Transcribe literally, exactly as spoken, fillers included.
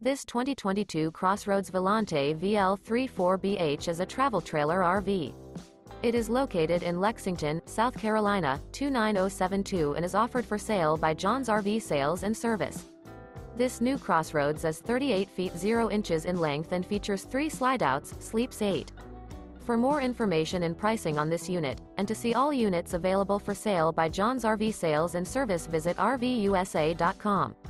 This twenty twenty-two CrossRoads Volante V L thirty-four B H is a travel trailer R V. It is located in Lexington, South Carolina, two nine zero seven two and is offered for sale by John's R V Sales and Service. This new CrossRoads is thirty-eight feet zero inches in length and features three slideouts, sleeps eight. For more information and pricing on this unit, and to see all units available for sale by John's R V Sales and Service, visit R V U S A dot com.